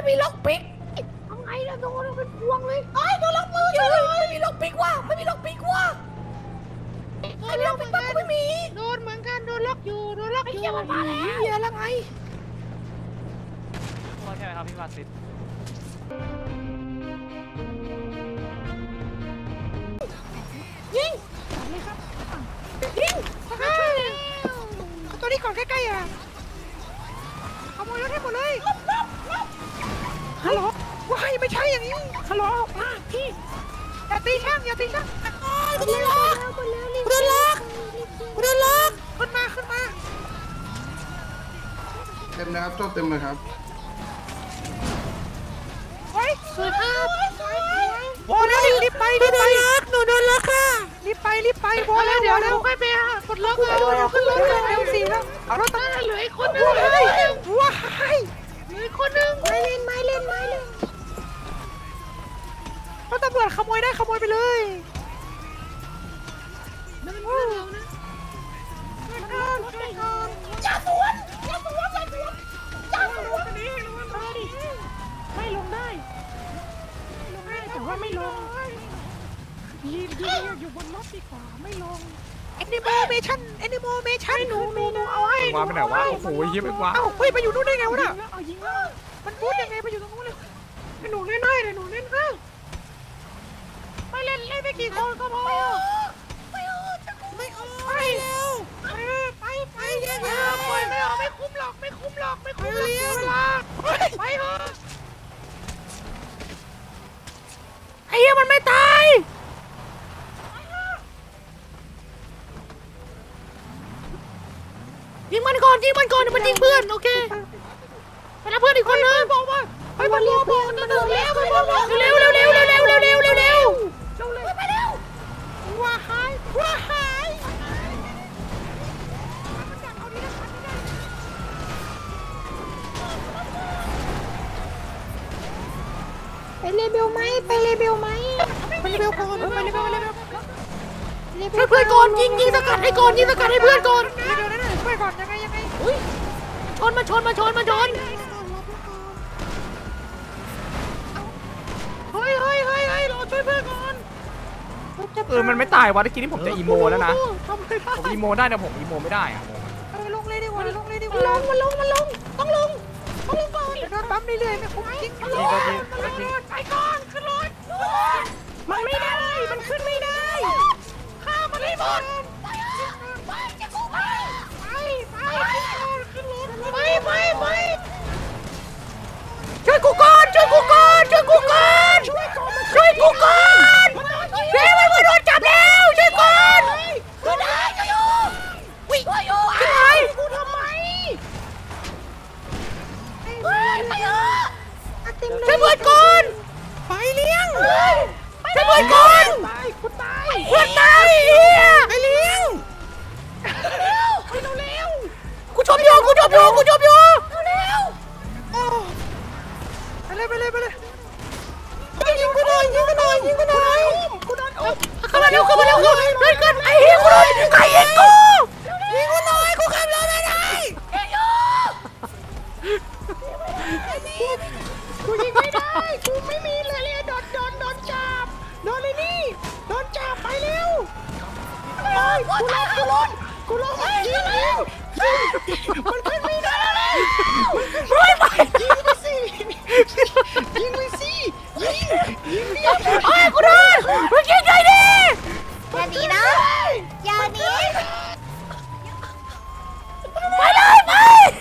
มีล็อกปิกเอาไงล่ะโดนเป็นพวงเลยโดนล็อกมือเลยไม่มีล็อกปิกว่ะไม่มีล็อกปิกว่ะไอ้ล็อกปิกบ้าไม่มีโดนเหมือนกันโดนล็อกอยู่โดนล็อกอยู่ไอ้เหี้ยมันมาแล้วเหี้ยแล้วไงใช่ไหมครับพี่มาสิตยิงเลยครับยิงตัวนี้ก่อนใกล้ๆอ่ะขโมยรถให้หมดเลยฮัลโหลว้ายไม่ใช่อย่างนี้ฮัลโหลพี่อย่าตีช่างอย่าตีช่างกูโดนล็อกกูโดนล็อกกูโดนล็อกขึ้นมาเต็มนะครับโจ๊กเต็มเลยครับสวยครับโว้แล้วรีบไปหนูโดนล็อกค่ะรีบไปโว้แล้วเดี๋ยวค่อยไปกดล็อกเอาขึ้นรถเร็วสิแล้วเอารถตั้งเหลืออีกคนนึงว้ายเหลืออีกคนนึงไม่เล่นรถตำรวจขโมยได้ขโมยไปเลยนั่นมันเพื่อนเรานะอย่าสวนไม่ลงได้แต่ว่าไม่ลงยืนอยู่บนรถดีกว่าไม่ลงแอนิโมเมชั่นหนูเอาให้วางไปไหนวะโอ้โหยิ้มไปวะเฮ้ยไปอยู่นู่นได้ไงวะน่ะยิงแล้วมันพูดยังไงไปอยู่ตรงนู้นเลยหนูเล่นได้เลยหนูเล่นค่ะไม่เล่นไปกี่คนก็พอไม่เอาไปเร็วไปเร็วไม่เอาไม่คุ้มหรอกเวลาไปเถอะไอ้เหี้ยมันไม่ตายยิงมันก่อนเดี๋ยวมันยิงเพื่อนโอเคไปรับเพื่อนอีกคนนึงบอกว่าไปบอลเร็วว้าหายไปเลเบลไหมไปเลเบลก่อนช่วยเพื่อนก่อนยิงสกัดให้ก่อนยิงสกัดให้เพื่อนก่อนช่วยก่อนยังไงชนมาเฮ้ยรอช่วยเพื่อนก่อนมันไม่ตายวะตะกี้นี่ผมจะอีโมแล้วนะผมอีโมได้นะผมอีโมไม่ได้อะลงเลยดีกว่ามันลงต้องลงก่อนโดนปั๊มเรื่อยๆไม่คุ้มจริงไปก่อนขึ้นรถมันไม่ได้มันขึ้นไม่ได้ข้ามันไม่หมดไปจะกูไปขึ้นรถไปช่วยกูก่อนเร็วมันโดนจับแล้วช่วยก่อนขึ้นได้อยู่วิ่งอยู่ขึ้นไปกูทำไมไปช่วยเพื่อนก่อนไปเลี้ยงช่วยเพื่อนก่อนกูตายเฮียไปเลี้ยงเร็วกูชมอยู่เร็วไปเลยยิงกูหน่อยกูโดนเข้ามาเร็วเดินกันไอ้เหี้ยกูโดนใครยิงกูหน่อยกูขับรถไม่ได้กูยิงไม่ได้กูไม่มีเลยโดนจับโดนเลยนี่โดนจับไปเร็วกูลงยิงมันขึ้นไม่ได้ไปยิงไปสิยิงโอ้ยกูโดนมึงยิงไงดิอย่าหนีนะอย่าหนีไปเลยไป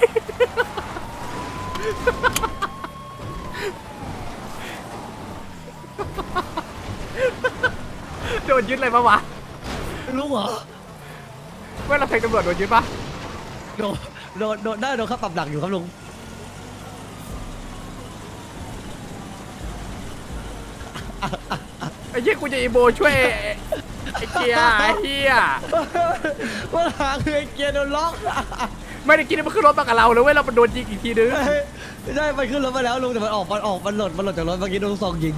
โดนยึดเลยปะวะลุงเหรอเมื่อเราแทงตำรวจโดนยึดปะโดนได้โดนค่าปรับหนักอยู่ครับลุงไอ้เหี้ยกูจะอีโบช่วยไอ้เกียร์ไอ้เหี้ยว่าหาคือไอ้เกียร์โดนล็อกไม่ได้กินมันขึ้นรถมากับเราเลยเว้ยเราโดนยิงอีกทีนึงใช่มันขึ้นรถมาแล้วลุงแต่มันหล่นจากรถเมื่อกี้โดนซองยิง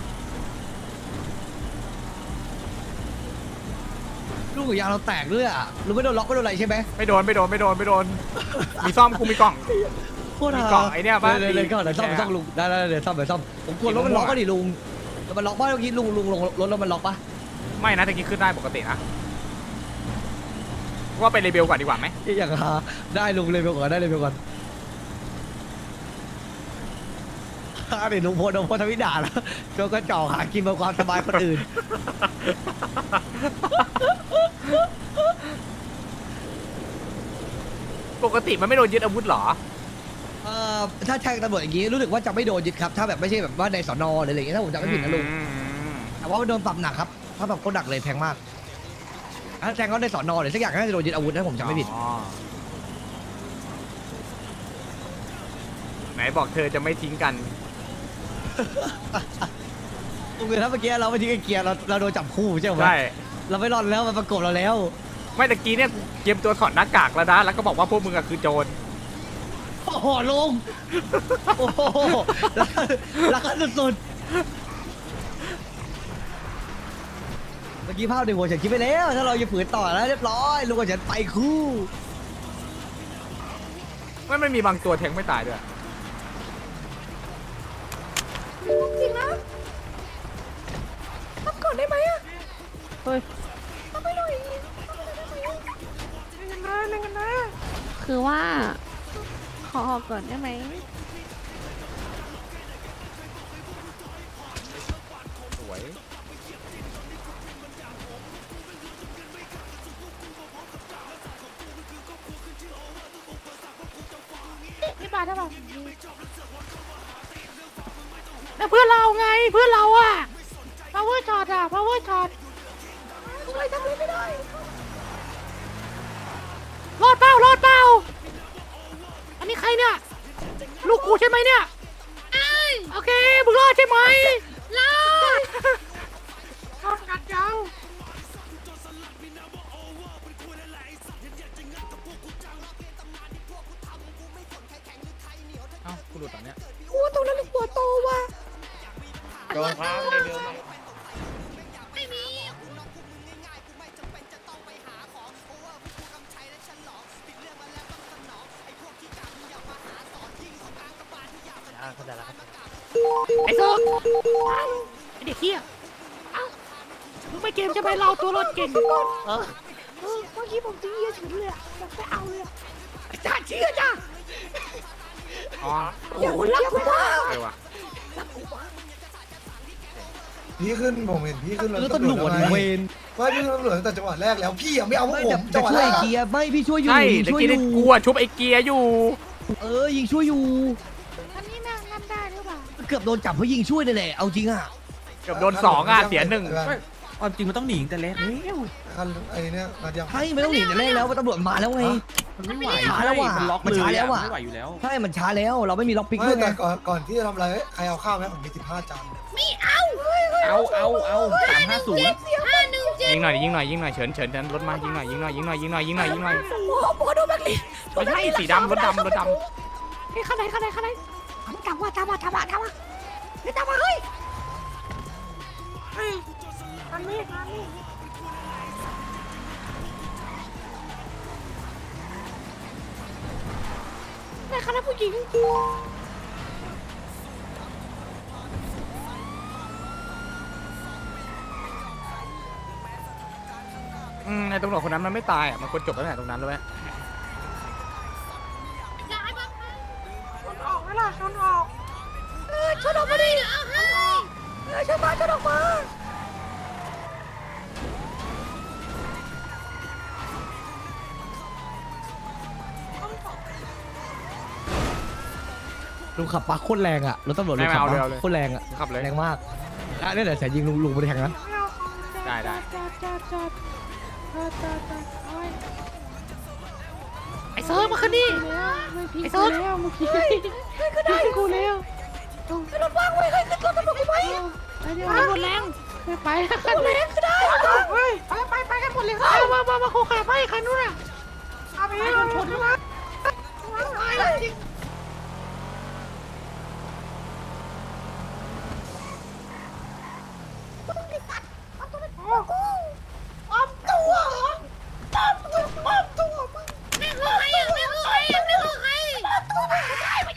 ลูกยางเราแตกด้วยอ่ะลุงไม่โดนล็อกไม่โดนอะไรใช่ไหมไม่โดนมีซ่อมกูมีกล่องโคตรมีฮาเกาะไอ้เนี่ยป่ะเลยก็เดี๋ยวซ่อมไปซ่อมลุงได้เดี๋ยวซ่อมไปซ่อมผมกลัวรถมันล็อกก็ดิลุงแล้วมันล็อกป่ะเมื่อกี้ลุงลงรถแล้วมันล็อกป่ะไม่นะตะกี้ขึ้นได้ปกตินะว่าไปเลเบลก่อนดีกว่าไหมอย่างฮาได้ลุงเลยไปก่อนได้เลยไปก่อนเดี๋ยวลุงโพสทวิตด่าแล้วตัวก็จ่อหากินมาความสบายคนอื่นปกติมันไม่โดนยึดอาวุธเหรอถ้าแทงตำรวจอย่างนี้รู้สึกว่าจะไม่โดนยึดครับถ้าแบบไม่ใช่แบบว่าในสนหรืออะไรอย่างเงี้ยถ้าผมจำไม่ผิดนะลุงแต่ว่าโดนปรับหนักครับถ้าแบบคนหนักเลยแพงมากถ้าแทงเขาในสนหรือสักอย่างน่าจะโดนยึดอาวุธถ้าผมจำไม่ผิดอ๋อไหนบอกเธอจะไม่ทิ้งกันลุงเลยถ้าเมื่อกี้เราไม่ทิ้งไอ้เกียร์เราโดนจับคู่ใช่ไหมใช่เราไม่รอดแล้วมันประกบเราแล้วไม่ตะกี้เนี่ยเกมตัวถอดหน้ากากแล้วนะแล้วก็บอกว่าพวกมึงอะคือโจรโอ้โหลุงโอ้โหรักกันสุดๆเมื่อกี้ภาพในหัวฉันคิดไปแล้วถ้าเราจะฝืนต่อแล้วเรียบร้อยลุงกับฉันไปคู่ไม่มีบางตัวแทงไม่ตายด้วยจริงนะทำก่อนได้ไหมอะเฮ้ยทำไปหน่อยทำไปได้ไหมอะเล่นกันนะคือว่าขอออกก่อนได้ไหมสวยพี่บาทได้ป่ะแต่เพื่อนเราไงเพื่อนเราอะ power shot อะ power shot อะไรทำอะไรไม่ได้รอดเปล่ารอดเปล่าอันนี้ใครเนี่ยลูกกูใช่ไหมเนี่ยโอเคมึงรอดใช่ไหมรอดรอดกัดยังเอ้าคุณหลุดตอนเนี้ยกูตรงนั้นหัวโตว่ะโดนครับเร็วๆไม่มี ไอ้เซิร์ฟไอ้เด็กเหี้ยเอ้ามึงไม่เกมจะไปเราตัวรถเก่งก่อนเมื่อกี้ผมตีเหี้ยฉุนเลยอะแบบไม่เอาเลยอะไอ้จ่าเชื่อจ้าอ๋อโอ้โหรักกูมากเออว่ะพี่ขึ้นผมเห็นพี่ขึ้นแล้วตำรวจเวรว่าพี่ขึ้นตำรวจตั้งแต่จังหวะแรกแล้วพี่ยังไม่เอาพวกไม่ผแต่มจะจังหวะช่วแรยกเกียร์ไม่พี่ช่วยอยู่ใช่ยิงตะช่วยกี้อได้ยู่กลัวชุบไอ้เกียร์อยู่ยิงช่วยอยู่อันนี้นั่งนั่งได้หรือเปล่าเกือบโดนจับเพราะยิงช่วยเลยแหละเอาจริงอ่ะเกือบโดนสองอ่ะเสียหนึ่งความจริงมันต้องหนีแต่แรกแล้วคันไอ้เนี่ยมายังใช่ไม่ต้องหนีแต่แรกแล้วว่าตำรวจมาแล้วไงมันไม่ไหวช้าแล้วว่ะมันล็อกมันเลยช้าแล้วว่ะไม่ไหวอยู่แล้วใช่มันช้าแล้วเราไม่มีล็อกพิกไม่ด้วยไงแต่ก่อนที่จะทำอะไรใครเอาข้าวไหมผมมี15 จานเอา350 ยิงหน่อยยิงหน่อยยิงหน่อยเฉินเฉินรถมายิงหน่อยยิงหน่อยยิงหน่อยยิงหน่อยยิงหน่อยยิงหน่อยโอ้โหโดนแบงค์ลีไม่ใช่สีดำรถดำรถดเฮ้ยข้างไหนข้างไหนข้างไหนมันกลับว่าตามมาตามมาตามมาเฮ้ยตามมาเฮ้ยเฮ้ยอันนี้อันนี้ในคณะผู้หญิงไอ้ตำรวจคนนั้นมันไม่ตายอ่ะมันควรจบตั้งแต่ตรงนั้นเลยชนออกไหมล่ะชนออกชนออกมาดิชนมาชนออกมาลุงขับปักโคตรแรงอ่ะรถตำรวจลุงขับปักโคตรแรงอ่ะขับเลยแรงมากอ่ะเนี่ยเดี๋ยวแสยิงลุงไปแทงนะได้ได้ไอ้เซิร์ฟมาขึ้นดิไอ้เซิร์ฟแล้วเมื่อกี้ขึ้นได้กูแล้วขึ้นรถว่างไว้ขึ้นรถตำรวจไปเดี๋ยวหมดแรงไม่ไปแล้วคันแรงขึ้นได้ไปกันหมดเลยมาโคขาไปคันนู้นอ่ะเอาไปโดนชนแล้วจริงอ้อมตัวนี่คือใครอ่ะนี่คือใครอ่ะนี่คือใครตัวไม่ได้ไม่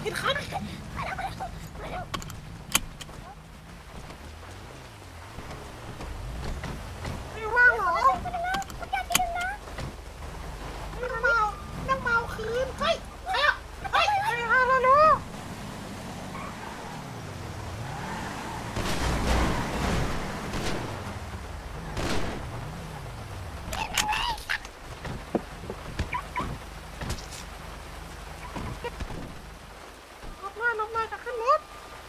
ผิดคันไม่ว่างเหรอนั่งเมาคืนเฮ้ยเฮ้ยเฮ้ยเฮ้ยฮัลโหลลบมาจะขึ้นรถ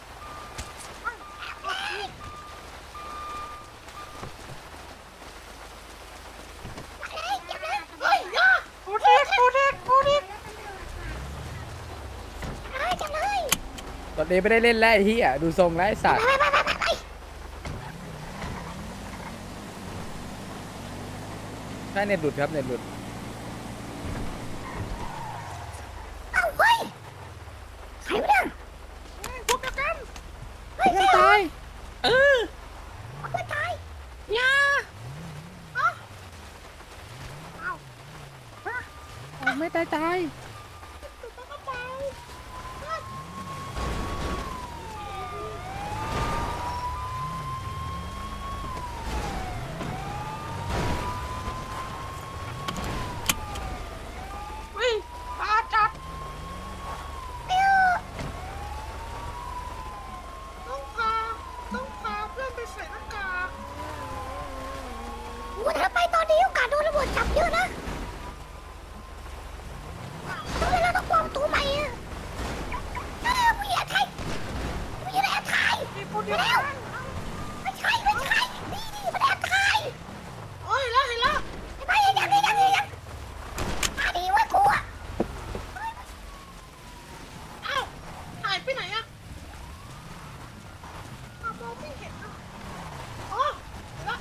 เฮ้ยย่าโคเด็กตอนนี้ไม่ได้เล่นแล้วไอ้เหี้ยดูทรงแล้วไอ้สัตว์ใช่เน็ตหลุดครับเน็ตหลุดไม่ตายไม่ตายยาไม่ตายเฮ้ยตาจัดต้องพาเพื่อนไปใส่หน้ากากถ้าไปตอนนี้โอกาสโดนตำรวจจับเยอะนะเราต้องปลอมตัวใหม่อ่ะผู้ใหญ่ไทยแล้วไม่ใช่นี่มันแอบถ่ายโอ้ยแล้วเห็นแล้วไม่ยังดีไว้กูอ่ะอ้าวหายไปไหนอ่ะมองไม่เห็นนะอ๋อเห็นแล้ว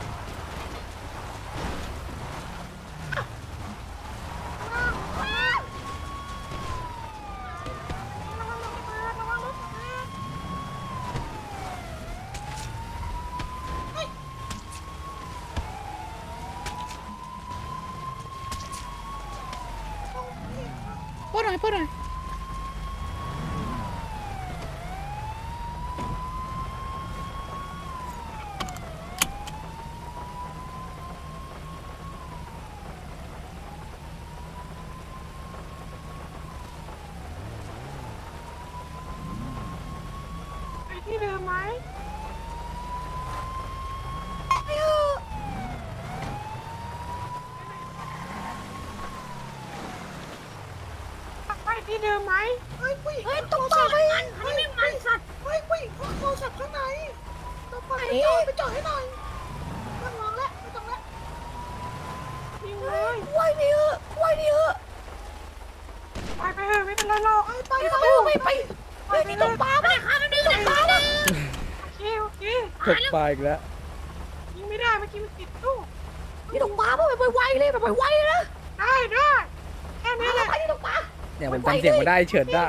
พูดหน่อยไปที่เดิมไหมไปที่เดิมไหมเฮ้ยผู้หญิงต้องต่อไปอันนี้ไม่มันสัตว์เฮ้ยผู้หญิงเขาโทรศัพท์ข้างในต้องไปจอดให้หน่อยไม่มองแล้วไม่ต้องแล้วยิงเลยไหวดิเถอะไปเถอะไม่เป็นไรหรอกไปนี่ตกปลาไปค่ะไม่ได้ตกปลาเลยโอเคตกปลาอีกแล้วยิงไม่ได้เมื่อกี้มันติดตู้นี่ตกปลาป่ะไปไวเลยแบบไวเลยนะได้แค่นี้แหละไปนี่ตกปลาเนี่ยผมจำเสียงมาได้เฉิดได้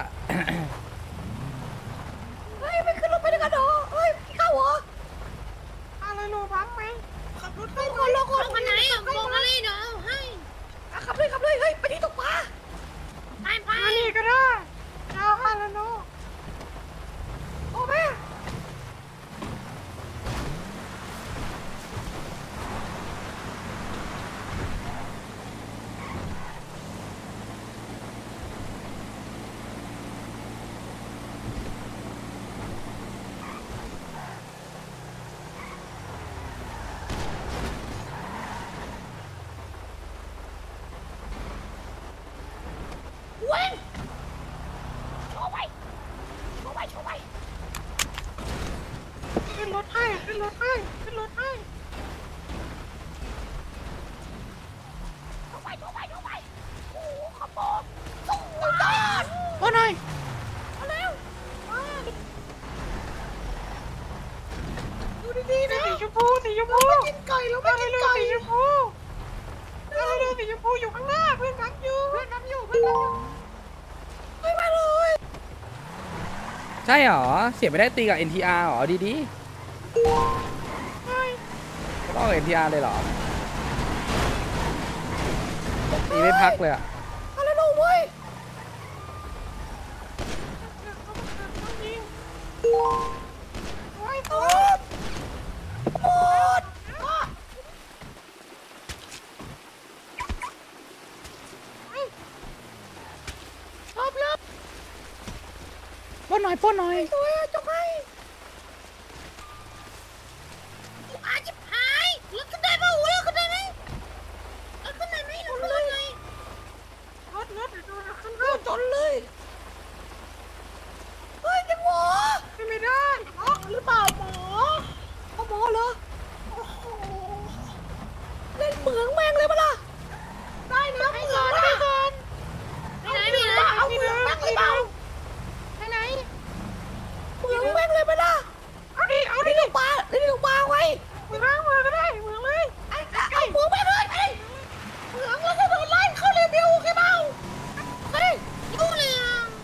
เฮ้ยไม่ขึ้นรถไปด้วยกันเหรอเฮ้ยเข้าเหรออะไรโลบังไหมขับรถไปลงคนไหนลงอะไรเนาะให้ขับเลยเฮ้ยไปที่ตกปลาไปนี่ก็ได้เอาอะไรโลโอ้แม่เว้นโชว์ไปขึ้นรถให้โชว์ไปโอ้ขบอบสู้ยอดว่าหน่อยมาเร็วดูดีๆนะสีชมพูเราไม่กินไก่สีชมพูอยู่ข้างหน้าเพื่อนรับอยู่ไม่มาเลยใช่หรอเสียไม่ได้ตีกับ NTR หรอดีๆต้อง NTR เลยหรอตีไม่พักเลยอะอะไรลูกเว้ยโอ้ยตบหมดจบเลยป้อนหน่อยป้อนหน่อยสวยจบให้อาจิบหายรถขึ้นได้ป่ะรถขึ้นได้ไหมรถขึ้นได้ไหมรถขึ้นได้ไงรถขึ้นได้จนเลยเฮ้ยจะหมอไม่ได้หมอหรือเปล่าหมอเขาหมอเหรอโอ้โหเล่นเหมืองแม่งเลยปะล่ะได้นะไปก่อนไปก่อนไปไหนเอาเหมืองแม่งเลยเปล่าไปไหนเหมืองแม่งเลยปะล่ะเอาดิลูกปลาไว้เหมืองก็ได้เหมืองเลยเอาเหมืองไปเลยไปเหมืองแล้วก็โดนไล่เข้าเรเบลใช่เปล่าเฮ้ยรู้เลย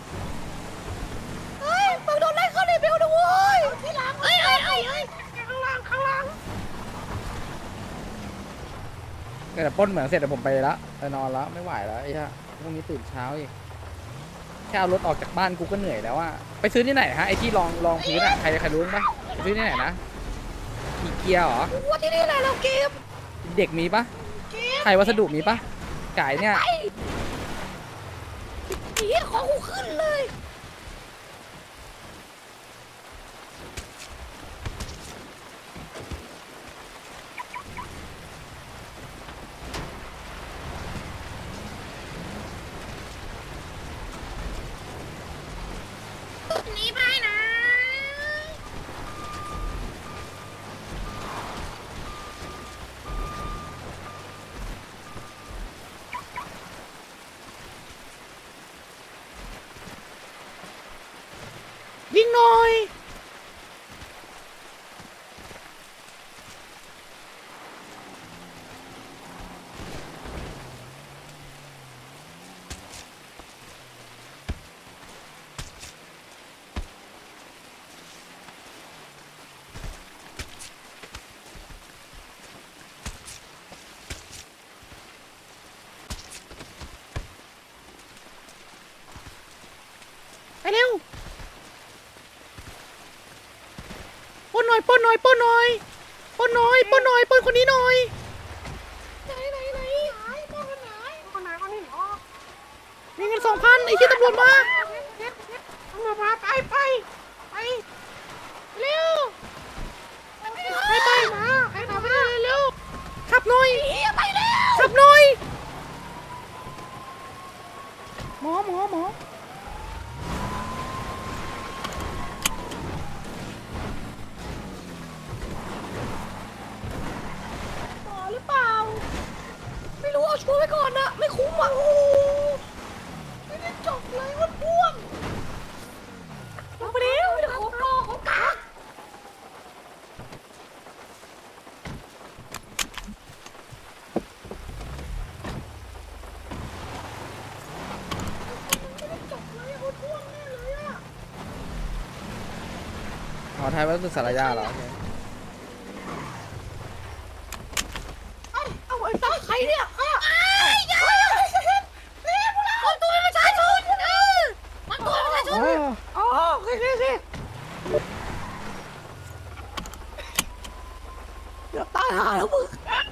เฮ้ยมึงโดนไล่เข้าเรเบลนะเว้ยที่หลังเฮ้ยข้างล่างเดี๋ยวปล้นเหมืองเสร็จเดี๋ยวผมไปละไปนอนแล้วไม่ไหวแล้วไอ้ห่าพรุ่งนี้ตื่นเช้าอีกแค่เอารถออกจากบ้านกูก็เหนื่อยแล้วอะไปซื้อที่ไหนฮะไอ้ที่รองพื้นอะใครรู้ปะไปซื้อที่ไหนนะอีเกียเหรอว่าที่นี่แหละเราเกมเด็กมีปะไทยวัสดุมีปะไก่เนี่ยผีของกูขึ้นเลยนี่ไปนะยิงหน่อยไปเร็วป้นหน่อยป้นคนนี้หน่อยป้นคนนี้มีเงิน2,000ไอ้ที่ตำรวจมาไปเร็วไปมาขับไปเร็วขับหน่อยไปเร็วขับหน่อยหมอหรือเปล่าไม่รู้เอาชัวร์ไว้ก่อนนะไม่คุ้มอ่ะโอ้ไม่ได้จบเลยว่าพ่วงลงไปเร็วเดี๋ยวเขากักอ๋อไทยวัสดุสารยาเหรอเอาไอ้ตั้งใครเนี่ยมันตัวประชาชนมันตัวประชาชนอ๋อโอเคเดี๋ยวตายหาแล้วมึง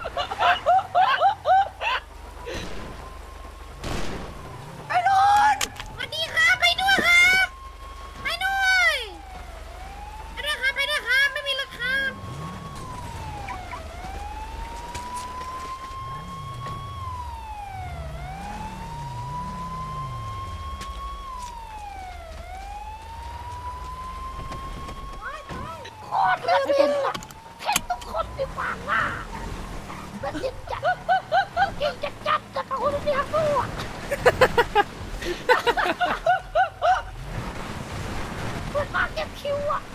ไอ้นนท์สวัสดีครับไปด้วยครับไปด้วยครับไม่มีรถครับ โคตรเลยเป็นเพ่งทุกคนที่ฟังว่าเป็นยิงจัดกับคนที่ฮักกูอ่ะเพื่อนมาเก็บคิวอ่ะ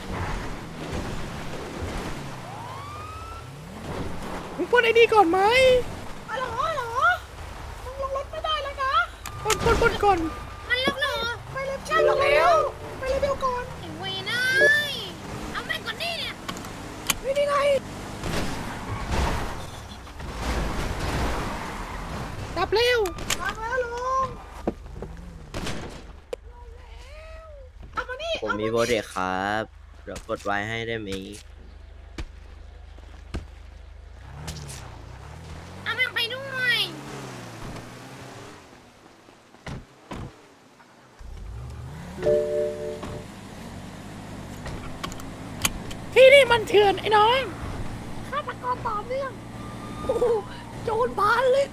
มึงปล้นไอ้นี่ก่อนไหมเหรอมึงลงรถไม่ได้แล้วนะปล้นก่อนมันแล้วเหรอไปเลยใช่ลงเร็วไปเลยเบลก่อนไอ้เวยนายเอาแม่งก่อนนี่เนี่ยนี่ไงดับเร็วมาแล้วลุงเอามานี่ผมมีโปรเจกต์ครับเดี๋ยวกดไว้ให้ได้ไหมเอามาไปด้วยที่นี่มันเถื่อนไอ้น้องฆาตกรต่อเนื่องโอ้โหโจรบานเลย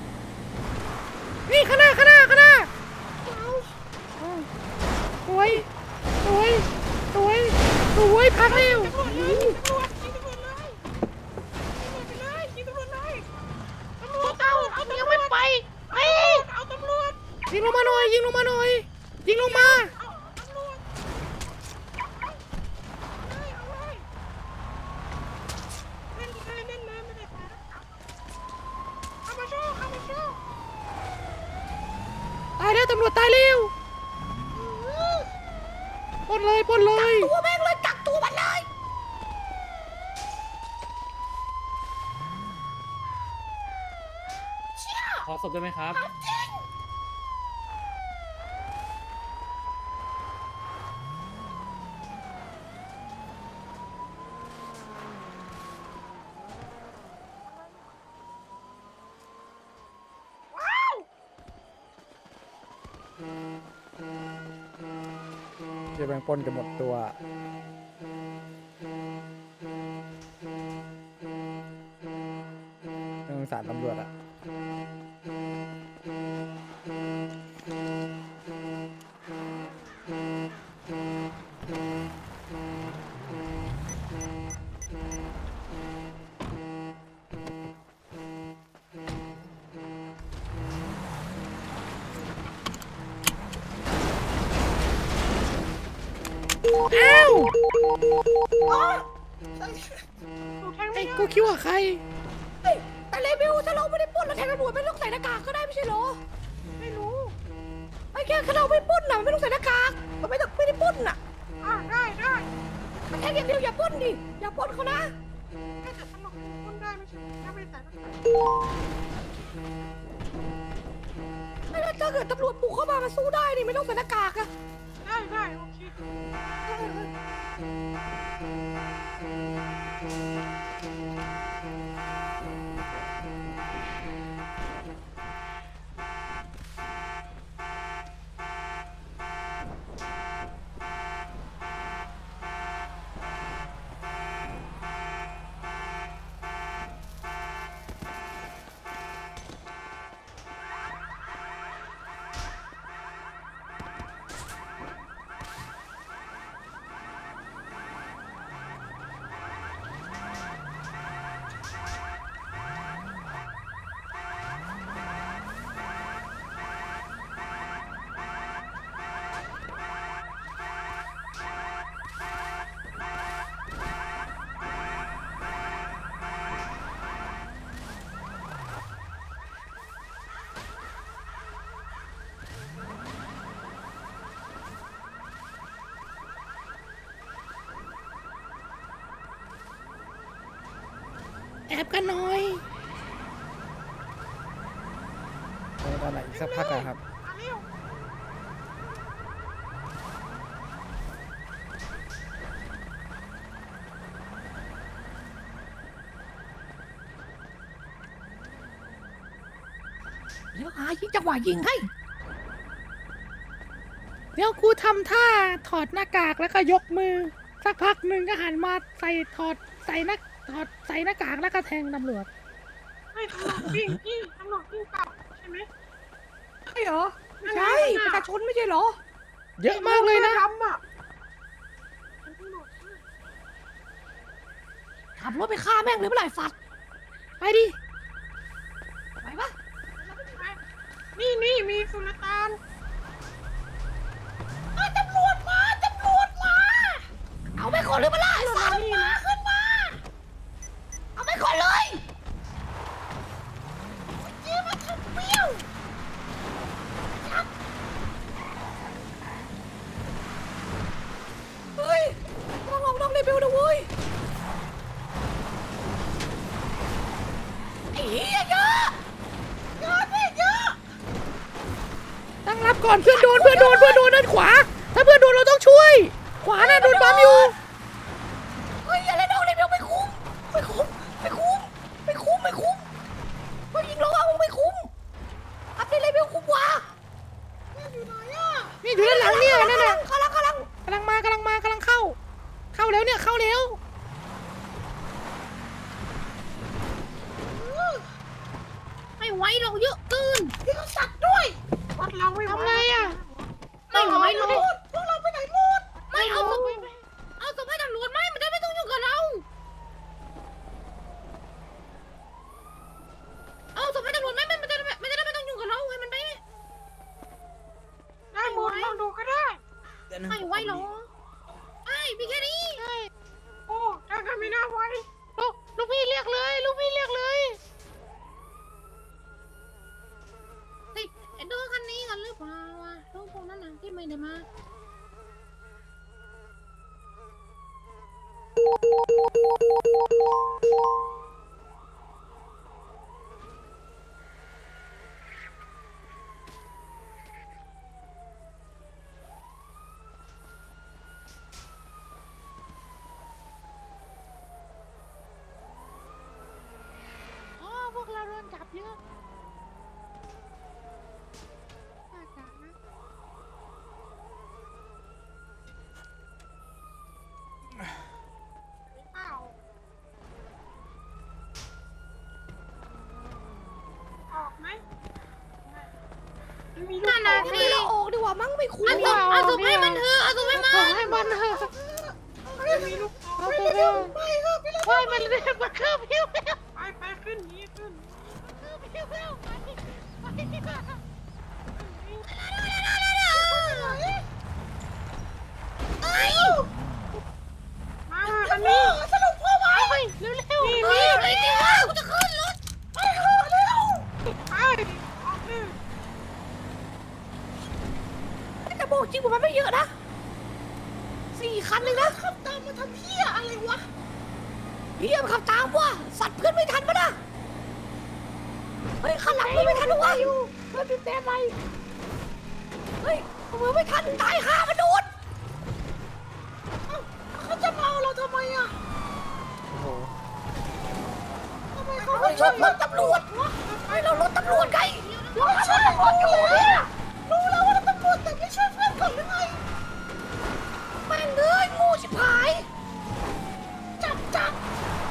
นี่ข้างหน้าสวยพักเร็วตำรวจเลยยิงตำรวจเลยยิงตำรวจเลยตำรวจเอายังไม่ไปเอาตำรวจยิงลงมาหน่อยยิงลงมาตำรวจเอาเลยเล่นเลยไม่ได้ไปเอามาโชว์ตายแล้วตำรวจตายเร็วปล้นเลยตัวแม่งเลยจับตัวมันเลยขอศพได้ไหมครับจะแบ่งปล้นกันหมดตัวสงสารตำรวจอะอ้าวไอ้กูคิดว่าใครแต่เลเวลถ้าเราไม่ได้ปล้นแล้วแทงตำรวจไม่ต้องใส่หน้ากากก็ได้ไม่ใช่เหรอไม่รู้ไอ้แค่เราไม่ปล้นน่ะไม่ต้องใส่หน้ากากมันไม่ได้ปล้นน่ะได้มันแค่อย่างเดียวอย่าปล้นดิอย่าปล้นเขานะแค่แต่ตลกปล้นได้ไม่ใช่ไม่ได้ใส่หน้ากากไม่ถ้าเกิดตำรวจบุกเข้ามาสู้ได้นี่ไม่ต้องใส่หน้ากากอะได้โอเคแอบกันหน่อยตอนไหนอีกสักพักอะครับเดี๋ยวยิงจังหวะยิงให้เดี๋ยวกูทำท่าถอดหน้ากากแล้วก็ยกมือสักพักหนึ่งก็หันมาใส่หน้ากากแล้วก็แทงตำรวจไม่ตำรวจวิ่งตำรวจวิ่งกลับใช่ไหมใช่เหรอไม่ใช่ประชาชนไม่ใช่เหรอเยอะมากเลยนะขับรถไปฆ่าแม่งเลยเมื่อไหร่สัตว์ไปดิไปปะนี่มีสุลต่านตำรวจมาเอาไปก่อนเลยมาล่ะสัตว์ขึ้นมาเอาไปก่อนเลยยืมมาทำเปี้ยวเฮ้ยต้องรีบนะเว้ยไอ้เหี้ยเยอะตั้งรับก่อนเพื่อนโดนนั่นขวาถ้าเพื่อนโดนเราต้องช่วยขวาน่ะโดนปั๊มอยู่อยเหรอไอ้มีแค่นี้ใช่โอ้ถ้ากันไม่น่าไว้ลูกพี่เรียกเลยลูกพี่เรียกเลยเฮ้ยดูคันนี้กันหรือเปล่าวะลูกพวกนั้นน่ะที่ไม่ได้มาพวกเราโดนจับเยอะน่าจะนะเปล่าออกไหมไม่มีลูกโป่งเลยเราออกดีกว่ามั้งไม่คุ้มเอาตัวให้มันเถอะเอาตัวให้มันให้มันเถอะไม่มีลูกโป่งไปเร็วไปมันเรียกมาเครื่องพิ้วไปขึ้นนี้ขึ้นพิ้วไปมาคันนี้สรุปพ่อมาเร็วนี่เลยที่ว่ากูจะขึ้นรถไปเร็วไปออกเลยแต่บอกจริงผมมันไม่เยอะนะ4 คันเลยนะขับตามมาทำเพี้ยอะไรวะเพี้ยขับตามว่ะสัตว์เพื่อนไม่ทันปะนะเฮ้ยข้างหลังเพื่อนไม่ทันหรอวะเพื่อนเป็นแต้มไปเฮ้ยเพื่อนไม่ทันตายห่ามันโดนเขาจะมาเอาเราทำไมอ่ะทำไมเขาไม่ชอบรถตำรวจวะให้เรารถตำรวจไงเราช่วยรถอยู่เนี่ยรู้แล้วว่าเราตำรวจแต่ไม่ช่วยเพื่อนก่อนหรือไงแม่งเลยงูชิบหายจับสัตว์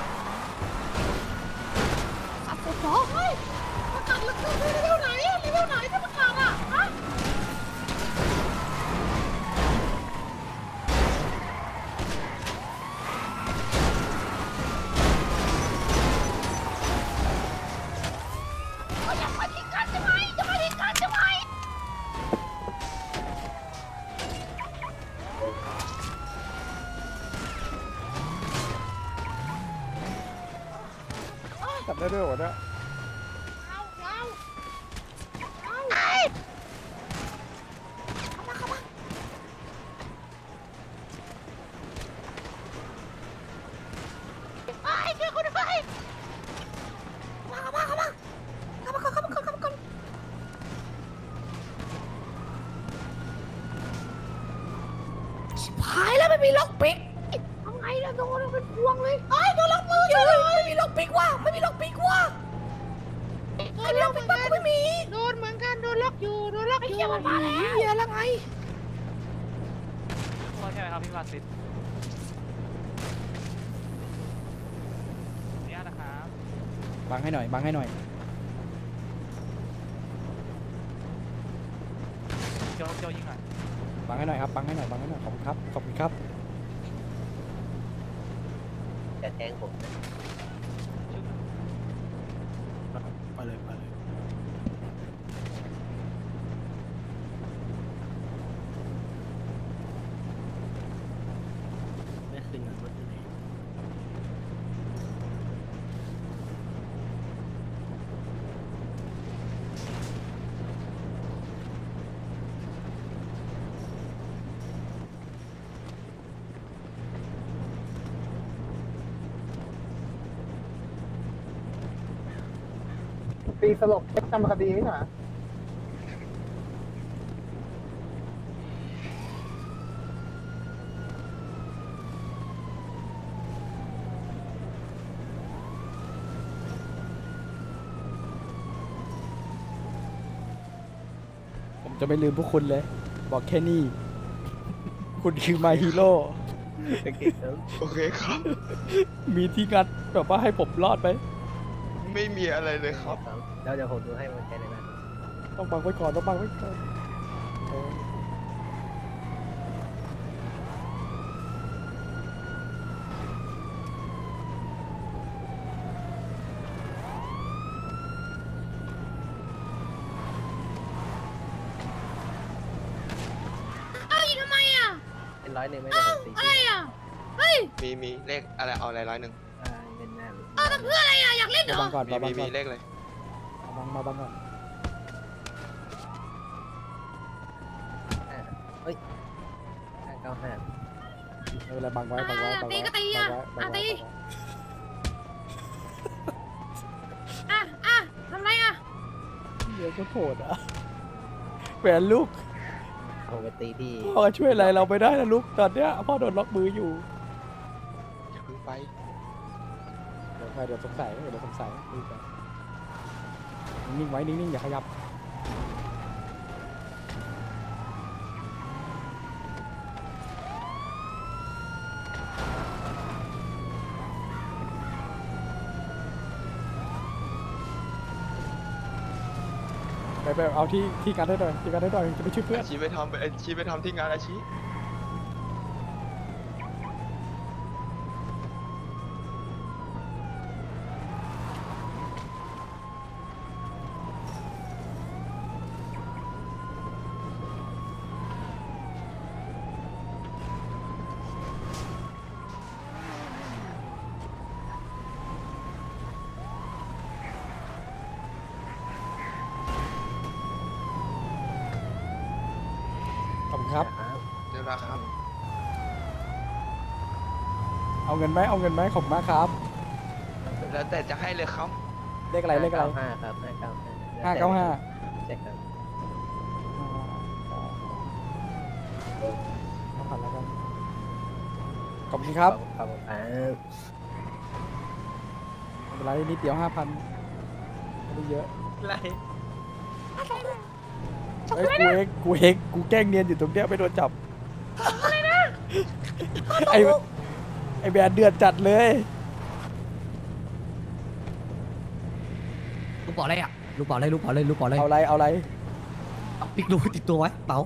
เหรอเฮ้ยประกาศแล้วคือเลเวลไหนอะเลเวลไหนที่ประกาศอะฮะอย่ามาทิ้งกันใช่ไหมอย่ามาทิ้งกันใช่ไหมจับได้ด้วยเหรอเนี่ยหายแล้วไม่มีล็อกปิกทำไงล่ะโดนเป็นพวงเลยไอ้โดนล็อกมือเลยไม่มีล็อกปิกว่ะไม่มีล็อกปิกว่ะไอ้ล็อกปิกบ้านกูไม่มีโดนเหมือนกันโดนล็อกอยู่โดนล็อกอยู่ไอ้เหี้ยมันมาแล้วเหี้ยแล้วไงโทษใช่ไหมครับพี่วาสิตเนี่ยนะครับบังให้หน่อยบังให้หน่อยเจียวยิงหน่อยบังให้หน่อยครับบังให้หน่อยบังให้หน่อยขอบคุณครับขอบคุณครับจะแทงผมนะไปเลยไปเลยไม่คืนเงินรถอยู่ไหนตีสลบจำคดีนี่หนาผมจะไม่ลืมพวกคุณเลย บอกแค่นี้ คุณคือมาฮีโร่โอเคครับมีที่งัดแบบว่าให้ผมรอดไหมไม่มีอะไรเลยครับแล้วเดี๋ยวผมดูให้มันใช้ในนั้นต้องบังไว้ก่อนต้องบังไว้ก่อนเออเอ้ยทำไมอ่ะ 100ไม่ได้ผมตีอะไรอ่ะมีเลขอะไรเอาอะไร100 เงินหน้าทำเพื่ออะไรอ่ะอยากเล่นเหรมาอบังก่อนมาบังก่มีอนเลขเลยมาบังก่อนเฮ้ย595 ไม่เป็นไรบังไว้บังไว้บังไว้ตีก็ตีอ่ะบังไว้ตีอ่ะทำไรอ่ะเดี๋ยวก็โผล่อะแหวนลูกผมไปตีที่พ่อช่วยอะไรเราไม่ได้นะลูกตอนเนี้ยพ่อโดนล็อกมืออยู่อย่าเพิ่งไปเดี๋ยวสงสัยนิ่งไว้นิ่งๆอย่าขยับไปเอาที่การได้หน่อยจะไปช่วยเพื่อนอาชีไปทำที่งานอาชีขอบคุณครับเดี๋ยวนะครับเอาเงินไหมขอบคุณมากครับแล้วแต่จะให้เลยครับเลขอะไร 595ครับ595 595 ใช่ครับ 5,000แล้วกันขอบคุณครับขอบคุณครับไม่เป็นไรนิดเดียว 5,000ไม่ได้เยอะอะไรเฮ้ยกูแกล้งเนียนอยู่ตรงเนี้ยไปโดนจับอะไรนะไอแบรนด์เดือดจัดเลยลูกเป๋าอะไรอ่ะลูกเป๋าอะไรเอาอะไรปิกดูติดตัวไว้เป๋า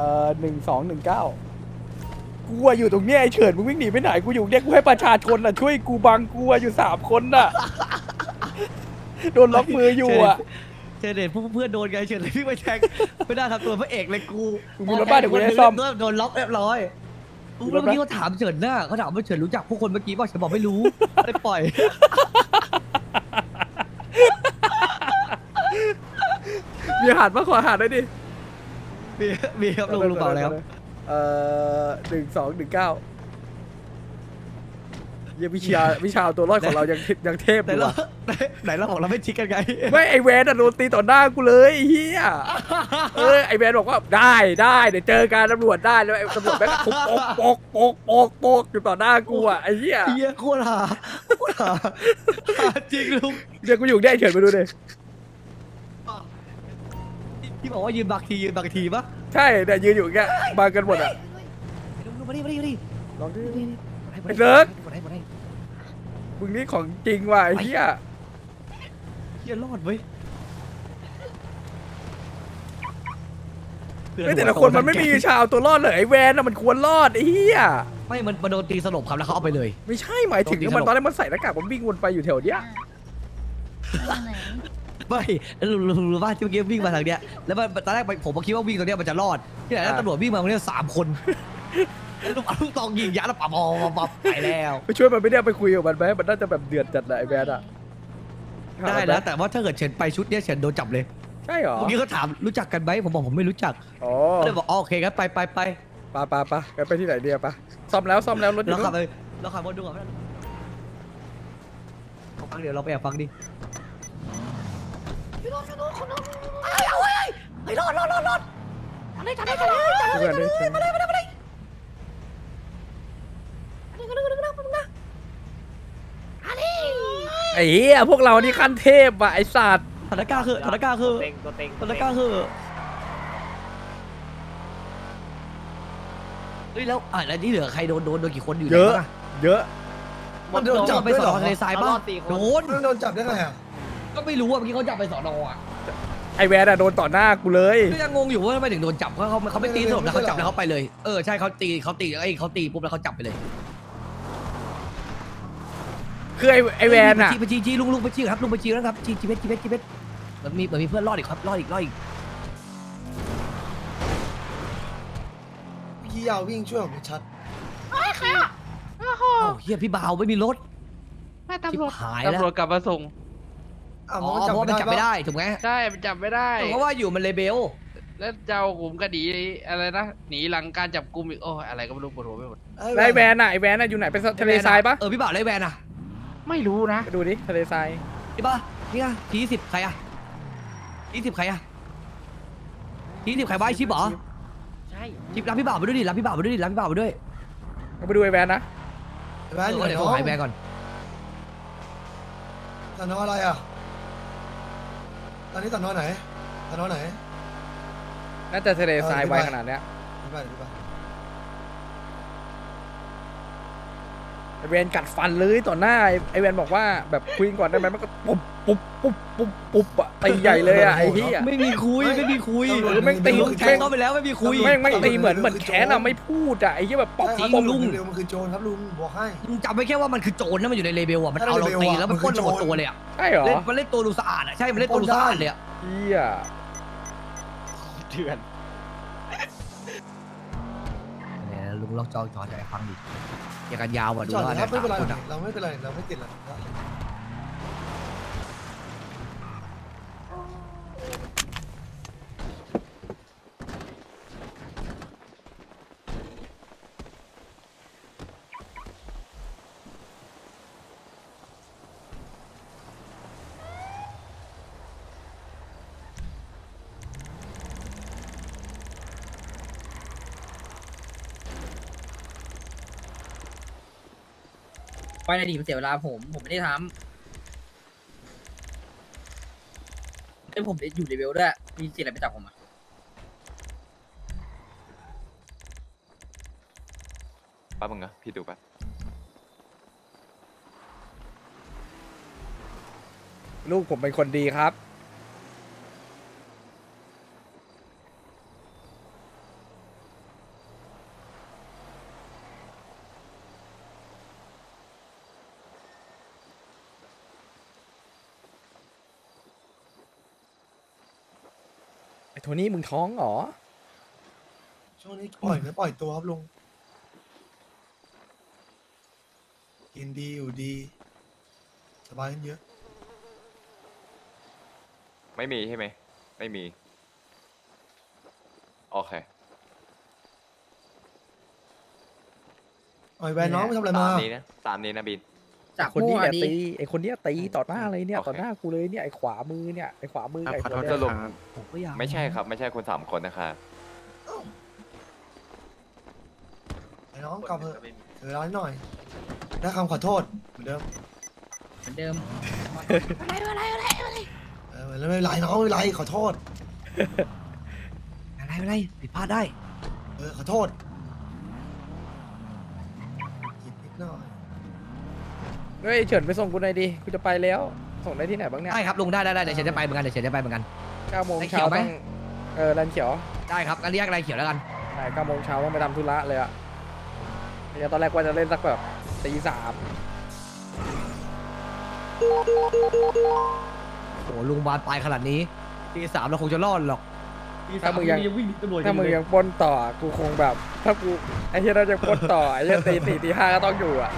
1219กูอยู่ตรงเนี้ยไอเฉินมึงวิ่งหนีไปไหนกูอยู่เนี่ยกูให้ประชาชนอ่ะช่วยกูบังกูอยู่3 คนน่ะโดนล็อกมืออยู่อ่ะเชิญเด็ดเพื่อนโดนไงเชิญเลยพี่ไปแทงไม่ได้ทำตัวพระเอกเลยกูกูมีรถบ้านเดี๋ยวกูได้ซ่อมโดนล็อกเรียบร้อยเมื่อกี้เขาถามเฉินหน้าเขาถามว่าเฉินรู้จักพวกคนเมื่อกี้ป่ะเฉินบอกไม่รู้ไม่ได้ปล่อยมีอาหารมาขออาหารได้ดิมีครับลุงเปล่าแล้ว 1219ยังวิชาตัวรอดของเรายังเทพไหนอยู่เราว่ะไหนเราบอกเราไม่ชิกกันไงไม่ไอแวนโดนตีต่อหน้ากูเลยไอ้เฮียไอแวนบอกว่าได้เดี๋ยวเจอการตำรวจได้แล้วไอตำรวจแม่งทุบโปกอยู่ต่อหน้ากูอ่ะไอเฮียเฮียโคตรหาจริงลุงเดี๋ยวกูอยู่ได้เฉินมาดูดิที่บอกว่ายืนบักทีปะใช่แต่ยืนอยู่แค่มากันหมดอ่ะลุงมาดิลองดิ ไอ้เลิก มึงนี่ของจริงว่ะไอ้เฮียเฮียรอดเว้ยแต่ละคนมันไม่มีวิชาเอาตัวรอดเลยไอแวนน่ะมันควรรอดไอ้เฮียไม่มันโดนตีสลบครับแล้วเขาเอาไปเลยไม่ใช่หมายถึงมันตอนแรกมันใส่หน้ากากมันวิ่งวนไปอยู่แถวเนี้ยไม่รู้ว่าที่เมื่อกี้วิ่งมาทางเนี้ยแล้วมันตอนแรกผมคิดว่าวิ่งตรงเนี้ยมันจะรอดที่ไหนแล้วตำรวจวิ่งมาตรงเนี้ย3 คนแล้วลูกตองยิงยัดแล้วปับไปแล้วไปช่วยมันไม่ได้ไปคุยกับมันไหมมันน่าจะแบบเดือดจัดเลยไอแวนอ่ะได้นะแต่ว่าถ้าเกิดเฉินไปชุดเนี้ยเฉินโดนจับเลยใช่เหรอเมื่อกี้เขาถามรู้จักกันไหมผมบอกผมไม่รู้จักอ๋อก็เลยบอกโอเคงั้นไปปะไปที่ไหนดีอะปะซ่อมแล้วรถอยู่เราขับนู้นเลยเราขับรถดูก่อนฟังเดี๋ยวเราไปแอบฟังดิไอ้รอดจัดเลยเพื่อนด้วยใช่ไหม ไอ้เหี้ยพวกเรานี่ขั้นเทพว่ะไอ้สัตว์ธนากาคือธนากาคือตัวเต็งเฮ้ยแล้วแล้วนี่เหลือใครโดนกี่คนอยู่เยอะมันโดนจับไปสอนอทะเลทรายป่ะโดนโดนจับได้ไงอ่ะก็ไม่รู้อ่ะเมื่อกี้เขาจับไปสอนอ่ะไอแวนอะโดนต่อหน้ากูเลยก็ยังงงอยู่ว่าทำไมถึงโดนจับเขาไม่ตีสลบแล้วเขาจับแล้วเขาไปเลยใช่เขาตีปุ๊บแล้วเขาจับไปเลยคือไอแวนอะไปชี้ลุงไปชี้ครับลุงไปชี้แล้วครับชี้เพชรมันมีเพื่อนรอดอีกครับรอดอีกพี่ยาววิ่งช่วยผมชัดเฮ้ยใครอ่ะโอ้โหเอ้าเฮียพี่บ่าวไม่มีรถแม่ชิบตำรวจหายแล้วตำรวจกลับมาส่งอ๋อเพราะว่ามันจับไม่ได้ถูกไหมใช่ มันจับไม่ได้เพราะว่าอยู่มันเลเบลแล้วเจ้าผมก็หนีอะไรนะ หนีหลังการจับกุมอีก โอ้ยอะไรก็ไม่รู้ปวดหัวไปหมดแล้วไอ้แวนน่ะไอ้แวนน่ะอยู่ไหนเป็นทะเลทรายปะพี่บ่าวไรแวนอ่ะไม่รู้นะไปดูดิทะเลทรายพี่บ่าวนี่ไงที10ใครอ่ะที10ใครอ่ะที10ใครบ้าชิปเหรอใช่ชิปรับพี่บ่าวไปด้วยดิรับพี่บ่าวไปด้วยดิรับพี่บ่าวไปด้วยเอาไปดูไอ้แวนนะแวนอยู่ไหนเดี๋ยวน้โทอรง หายแวนก่อนสอนออะไรอ่ะตอนนี้สอนอไหนสอนอไหนน่าจะทะเลทรายไวขนาดเนี้ยดูไปดูไปไอ้แวนกัดฟันเลยต่อหน้าไอ้แวนบอกว่าแบบคุยกันก่อนได้ไหมมันก็ปุ๊บปุ๊บปุ๊บปุ๊บปุ๊บอะตีใหญ่เลยอะไอ้เหี้ยไม่มีคุยไม่มีคุยแม่งตีแทงเข้าไปแล้วไม่มีคุยแม่งตีเหมือนแขนอะไม่พูดอะไอ้เหี้ยแบบป๊อกจริงป๊อกลุงเร็วมันคือโจรครับลุงบอกให้มึงจำไว้แค่ว่ามันคือโจรนะมันอยู่ในเลเบลอ่ะมันเอาเราตีแล้วมันปล้นเราหมดตัวเลยอ่ะใช่เหรอเล่นมันเล่นตัวดูสะอาดอ่ะใช่มันเล่นตัวดูสะอาดเลยอ่ะเหี้ยเถื่อนเนี่ยลุงลองจอใจฟังดิอย่ากันยาวอ่ะดูจอดว่าเลยคเนี่รัยบไม่เป็นไรคนอ่ะเราไม่เป็นไรเราไม่ติดอะไรไปในดีมันเสียเวลาผมไม่ได้ทำไอ้ผมอยู่เลเวลด้วยมีสิทธิ์อะไรไปจับผมอ่ะแป๊บนึงนะพี่ดูแป๊บลูกผมเป็นคนดีครับไอ้โทนี่มึงท้องเหรอช่วงนี้ปล่อยเนื้อปล่อยตัวครับลุงกินดีอยู่ดีสบายขึ้นเยอะไม่มีใช่ไหม ไม่มี โอเคไอ้แวนน้องไปทำอะไรมาตามนี้นะ ตามนี้นะบินจากคนมั่นี้วเนี่ยดีตีไอ้คนเนี้ยตีต่อหน้าเลยเนี่ยโอเคต่อหน้ากูเลยเนี่ยไอ้ขวามือเนี่ยไอ้ขวามือไอ้ขอคนโทษเนี้ยสรุปผมก็อยากไม่ใช่ครับ ไม่ใช่คน3 คนนะครับไอ้น้องกลับเถอะเถือร้านหน่อยได้คำขอโทษเหมือนเดิมเหมือนเดิมอะไรแล้วไม่เป็นไรน้องไม่เป็นไรขอโทษอะไรผิดพลาดได้ขอโทษผิดนิดหน่อยเฮ้ยเฉินไปส่งกูหน่อยดิกูจะไปแล้วส่งได้ที่ไหนบ้างเนี่ยได้ครับลุงได้เดี๋ยวเฉยจะไปเหมือนกัน 9 โมงไอ้เขีเช้ายวไหมต้องแลนเขียวได้ครับงั้นเรียกอะไรเขียวแล้วกันใช่9 โมงเช้าต้องไปทำธุระเลยอะเนี่ยตอนแรกว่าจะเล่นสักแบบตี 3 โอ้ลุงบานปลายขนาดนี้ที3เราคงจะรอดหรอกถ้ามึงยังวิ่งตำรวจถ้ามึงยังปล้นต่อกูคงแบบ ถ้ากูไอ้เหี้ยเราจะปล้นต่อไอ้เหี้ยตี 4 ตี 5ก็ต้องอยู่อะ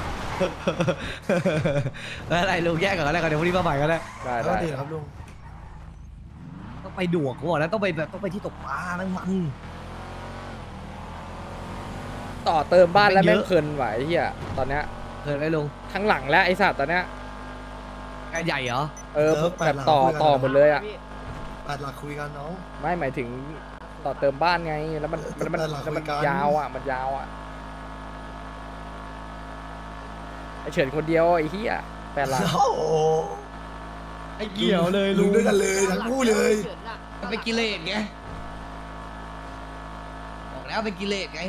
อะไรลุงแยกก่อนแล้วกันเดี๋ยววันนี้มาใหม่กันแล้วได้แล้วได้ดีครับลุงต้องไปด่วกก่อนแล้วต้องไปที่ตกปลามันต่อเติมบ้านแล้วไม่แม่เยงอะเพลินไหวเหี้ยตอนเนี้ยเกิดอะไรลุงทั้งหลังแล้วไอ้สัตว์ตอนเนี้ยงานใหญ่เหรอแบบต่อหมดเลยอะตัดหลักคุยกันน้องไม่หมายถึงต่อเติมบ้านไงแล้วมันแต่หลักคุยกันยาวอ่ะมันยาวอ่ะไอเฉินคนเดียวไอ้เหี้ย8 ล้านโอ้โหไอ้เกี่ยวเลยลุลุงงด้วยกันเลยทั้งคู่เลยมันเป็นกิเลสไงบอกแล้วเป็นกิเลสไง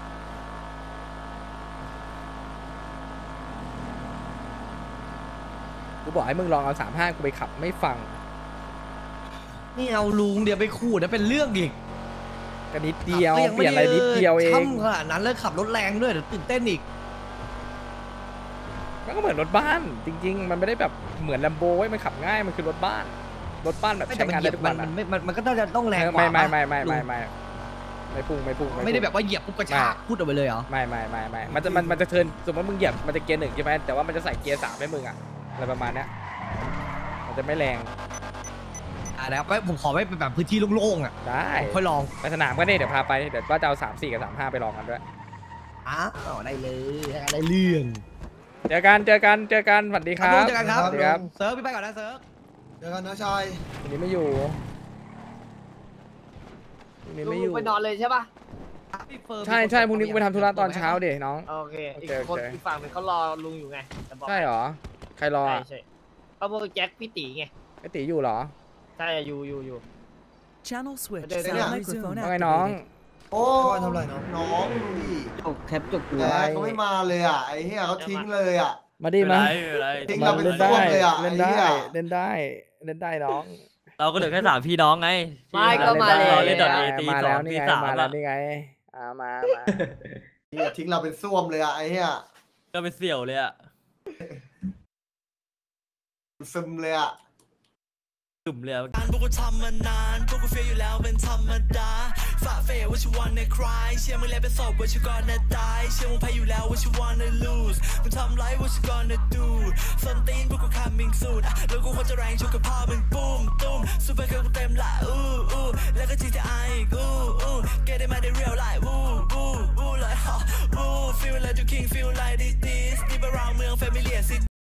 กูบอกให้มึงลองเอา35กูไปขับไม่ฟังนี่เอาลุงเดี๋ยวไปขู่นะเป็นเรื่องอีกก็นิดเดียวก็งเปลี่ยนอะไรนิดเดียวเองช่ำขนาดนั้นแล้วขับรถแรงด้วยเดี๋ยวตื่นเต้นอีกมันก็เหมือนรถบ้าน จริง ๆ มันไม่ได้แบบเหมือนแลมโบไว้มันขับง่ายมันคือรถบ้านแบบไม่ใช้แต่มันงานเหยีได้ยบทุกวันอะมันก็น่าจะต้องแรงกว่าไม่ไม่พุ่งไม่ได้แบบว่าเหยียบปุ๊บกระชากพูดออกไปเลยเหรอไม่มันจะเทิร์นสมมติมึงเหยียบมันจะเกียร์1ใช่ไหมแต่ว่ามันจะใส่เกียร์3ให้มึงอะอะไรประมาณเนี้ยมันจะไม่แรงแล้วผมขอไม่เป็นแบบพื้นที่โล่งๆอ่ะได้ค่อยลองไปสนามก็ได้เดี๋ยวพาไปเดี๋ยวว่าจะเอา3-4 กับ 3-5ไปลองกันด้วยอ้าวได้เลยได้เรื่องเจอกันสวัสดีครับเจอกันครับสวัสดีครับเซิร์ฟพี่ไปก่อนนะเซิร์ฟเจอกันนะชายวันนี้ไม่อยู่วันนี้ไม่อยู่ไปนอนเลยใช่ป่ะใช่พรุ่งนี้กูไปทำธุระตอนเช้าเดี๋ยวน้องโอเคอีกโอเคคนอีกฝั่งหนึงเขารอลุงอยู่ไงแต่บอกใช่เหรอใครรอใช่อะใช่ก็พวกแจ็คพี่ตีไงไอตีอยู่เหรอใช่อยู่ Channel switch. Sound microphone ว่าไงน้อง activated. โอ้ทำไรน้องพี่จบแคปจบกูแต่เขาไม่มาเลยอ่ะไอ้เหี้ยเขาทิ้งเลยอ่ะมาดิมาทิ้งมาเราเป็นเล่นส้ได้วมเลยอ่ะเล่นไอ้ได้เหี้ยเล่นได้น้องเราก็เหลือแค่3พี่น้องไงไม่ก็มาเลยเล่นดอทเอตีมาสอแล้งวนี่ตีไงสามมาแล้วอะนี่ไงมาเหี้ยทิ้งเราเป็นส้วมเลยอ่ะไอ้เหี้ยก็เป็นเสี่ยวเลยอะซึมเลยอ่ะจุ่มเลยอะพวกกูทำมานานพวกกูเฟียอยู่แล้วเป็นธรรมดาฝ่าเฟย what you wanna cry เชื่อมึงแล้วเป็นศพ what you gonna die เชื่อมึงแพ้อยู่แล้ว what you wanna lose มึงทำไร what you gonna do ส้นตีนพวกกู coming soon แล้วกูควรจะแรงชกกับพ่อมึงปุ้มตุ้มซูเปอร์เกิร์ลกูเต็มละแล้วก็ GTI อีกget it มาได้ real life เลย feel like the king feel